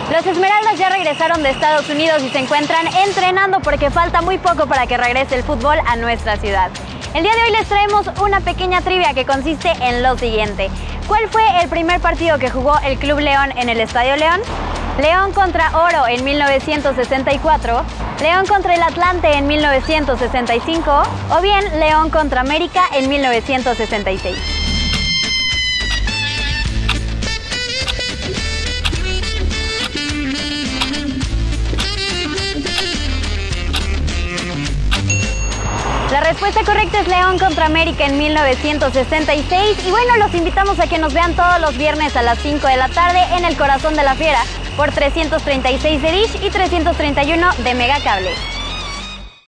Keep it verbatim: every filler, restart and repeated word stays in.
Los Esmeraldas ya regresaron de Estados Unidos y se encuentran entrenando porque falta muy poco para que regrese el fútbol a nuestra ciudad. El día de hoy les traemos una pequeña trivia que consiste en lo siguiente. ¿Cuál fue el primer partido que jugó el Club León en el Estadio León? León contra Oro en mil novecientos sesenta y cuatro, León contra el Atlante en mil novecientos sesenta y cinco o bien León contra América en mil novecientos sesenta y seis. La respuesta correcta es León contra América en mil novecientos sesenta y seis y bueno, los invitamos a que nos vean todos los viernes a las cinco de la tarde en el Corazón de la Fiera por trescientos treinta y seis de Dish y trescientos treinta y uno de Megacable.